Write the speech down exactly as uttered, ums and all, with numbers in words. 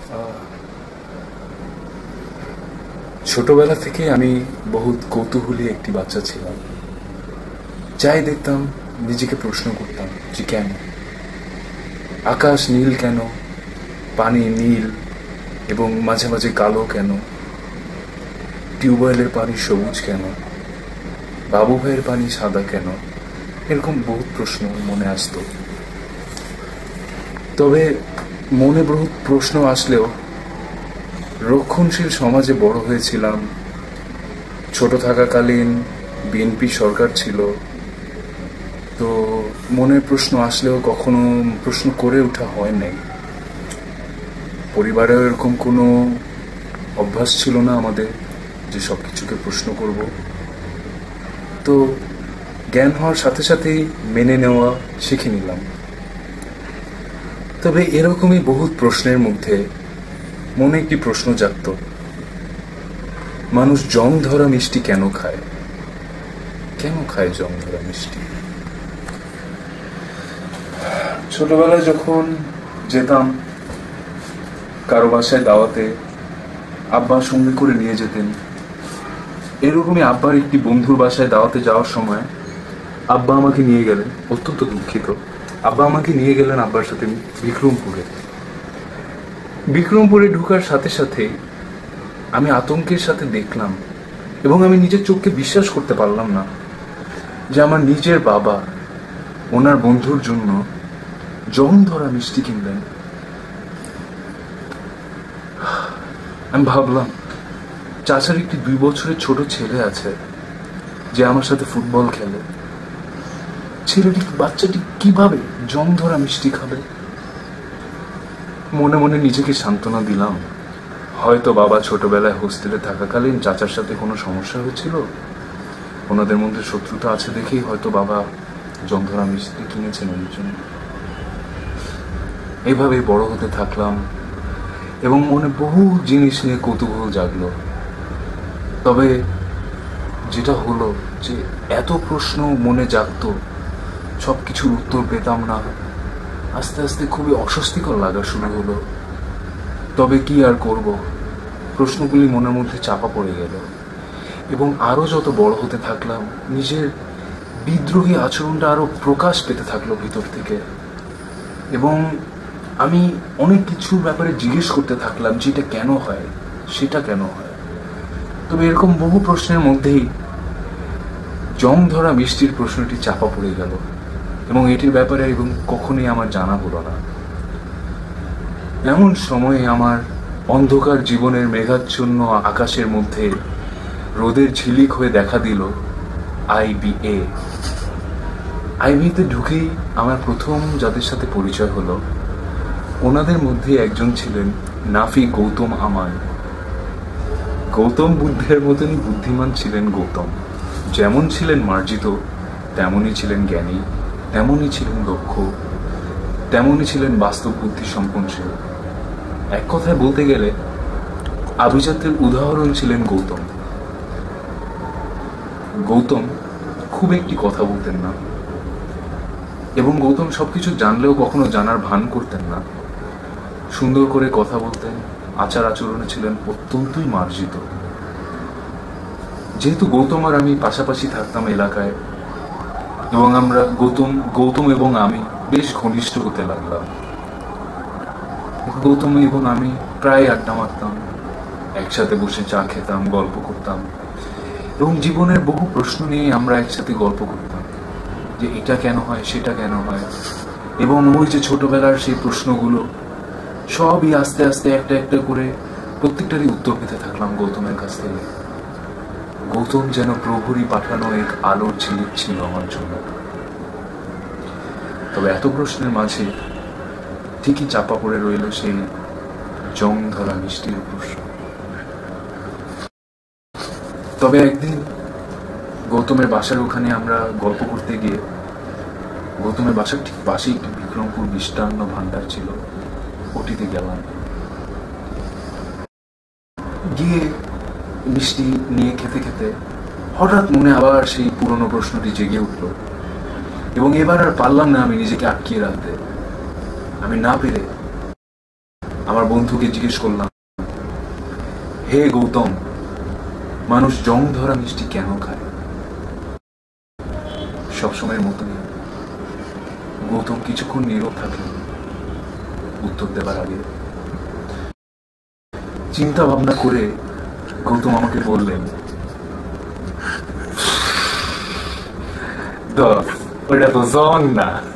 ছোটবেলা থেকে আমি বহুত কৌতূহলী একটি বাচ্চা ছিলাম। যাই দেখতাম নিজেকে প্রশ্ন করতাম যে কেন আকাশ নীল, কেন পানি নীল এবং মাঝে মাঝে কালো, কেন টিউবওয়েলের পানি সবুজ, কেন বাবু ভাইয়ের পানি সাদা, কেন এরকম বহুত প্রশ্ন মনে আসতো। তবে মনে বহুত প্রশ্ন আসলেও রক্ষণশীল সমাজে বড় হয়েছিলাম। ছোট থাকাকালীন বিএনপি সরকার ছিল, তো মনে প্রশ্ন আসলেও কখনো প্রশ্ন করে ওঠা হয় নাই। পরিবারেও এরকম কোনো অভ্যাস ছিল না আমাদের যে সব কিছুকে প্রশ্ন করব। তো জ্ঞান হওয়ার সাথে সাথেই মেনে নেওয়া শিখে নিলাম। তবে এরকমই বহুত প্রশ্নের মধ্যে মনে একটি প্রশ্ন জাগত, মানুষ জং ধরা মিষ্টি কেন খায়? কেন খায় জং ধরা মিষ্টি? ছোটবেলায় যখন যেতাম কারো বাসায় দাওয়াতে, আব্বা সঙ্গে করে নিয়ে যেতেন। এরকমই আব্বার একটি বন্ধুর বাসায় দাওয়াতে যাওয়ার সময় আব্বা আমাকে নিয়ে গেলেন, অত্যন্ত দুঃখিত, আব্বা আমাকে নিয়ে গেলেন আব্বার সাথে বিক্রমপুরে। বিক্রমপুরে ঢুকার সাথে সাথে আমি আতঙ্কের সাথে দেখলাম এবং আমি নিজের চোখকে বিশ্বাস করতে পারলাম না যে আমার নিজের বাবা ওনার বন্ধুর জন্য জং ধরা মিষ্টি কিনলেন। আমি ভাবলাম চাচার একটি দুই বছরের ছোট ছেলে আছে যে আমার সাথে ফুটবল খেলে, ছেলেটি বাচ্চাটি কিভাবে জং ধরা মিষ্টি খাবে? মনে মনে নিজেকে সান্ত্বনা দিলাম, হয়তো বাবা ছোটবেলায় হোস্টেলে থাকাকালীন চাচার সাথে কোনো সমস্যা হয়েছিল, ওনাদের মধ্যে শত্রুতা আছে দেখেই হয়তো বাবা জং ধরা মিষ্টি কিনেছেন ওই জন্য। এইভাবেই বড় হতে থাকলাম এবং মনে বহু জিনিস নিয়ে কৌতূহল জাগলো। তবে যেটা হলো যে এত প্রশ্ন মনে জাগতো, সব কিছুর উত্তর পেতাম না। আস্তে আস্তে খুবই অস্বস্তিকর লাগা শুরু হলো। তবে কি আর করব, প্রশ্নগুলি মনের মধ্যে চাপা পড়ে গেল এবং আরো যত বড় হতে থাকলাম নিজের বিদ্রোহী আচরণটা আরো প্রকাশ পেতে থাকলো ভিতর থেকে এবং আমি অনেক কিছুর ব্যাপারে জিজ্ঞেস করতে থাকলাম যে এটা কেন হয়, সেটা কেন হয়। তবে এরকম বহু প্রশ্নের মধ্যেই জং ধরা মিষ্টির প্রশ্নটি চাপা পড়ে গেল এবং এটির ব্যাপারে এবং কখনোই আমার জানা হলো না। এমন সময়ে আমার অন্ধকার জীবনের মেঘাচ্ছন্ন আকাশের মধ্যে রোদের ঝিলিক হয়ে দেখা দিল আইবিএ। আইবিএতে ঢুকেই আমার প্রথম যাদের সাথে পরিচয় হলো, ওনাদের মধ্যে একজন ছিলেন নাফি গৌতম আমান। গৌতম বুদ্ধের মতনই বুদ্ধিমান ছিলেন গৌতম। যেমন ছিলেন মার্জিত, তেমনই ছিলেন জ্ঞানী, তেমনই ছিলেন দক্ষ, তেমনই ছিলেন বাস্তব বুদ্ধি সম্পন্নশীল। এক কথায় বলতে গেলে আভিজাত্যের উদাহরণ ছিলেন গৌতম। গৌতম খুব একটি কথা বলতেন না এবং গৌতম সবকিছু জানলেও কখনো জানার ভান করতেন না। সুন্দর করে কথা বলতেন, আচার আচরণে ছিলেন অত্যন্তই মার্জিত। যেহেতু গৌতম আর আমি পাশাপাশি থাকতাম এলাকায় এবং আমরা গৌতম গৌতম এবং আমি বেশ ঘনিষ্ঠ হতে লাগলাম। গৌতম এবং আমি প্রায় আড্ডা মারতাম, একসাথে বসে চা খেতাম, গল্প করতাম এবং জীবনের বহু প্রশ্ন নিয়ে আমরা একসাথে গল্প করতাম যে এটা কেন হয়, সেটা কেন হয়। এবং ওই যে ছোটবেলার সেই প্রশ্নগুলো সবই আস্তে আস্তে একটা একটা করে প্রত্যেকটারই উত্তর পেতে থাকলাম গৌতমের কাছ থেকে। গৌতম যেন প্রভুরই পাঠানো এক আলোর ঝিলিক ছিল আমার জন্য। তবে এত প্রশ্নের মাঝে ঠিকই চাপা পড়ে রইল সেই জং ধরা মিষ্টির প্রশ্ন। তবে একদিন গৌতমের বাসার ওখানে আমরা গল্প করতে গিয়ে, গৌতমের বাসার ঠিক পাশেই একটি বিক্রমপুর মিষ্টান্ন ভান্ডার ছিল, ওটিতে গেলাম। গিয়ে মিষ্টি নিয়ে খেতে খেতে হঠাৎ মনে আবার সেই পুরনো প্রশ্নটি জেগে উঠল এবং এবার আর পারলাম না আমি নিজেকে আটকিয়ে রাখতে। আমি না পেরে আমার বন্ধুকে জিজ্ঞেস করলাম, হে গৌতম, মানুষ জং ধরা মিষ্টি কেন খায়? সবসময়ের মতনই গৌতম কিছুক্ষণ নীরব থাকলেন। উত্তর দেবার আগে চিন্তা ভাবনা করে গৌতম আমাকে বললেন, ওটা তো জং না।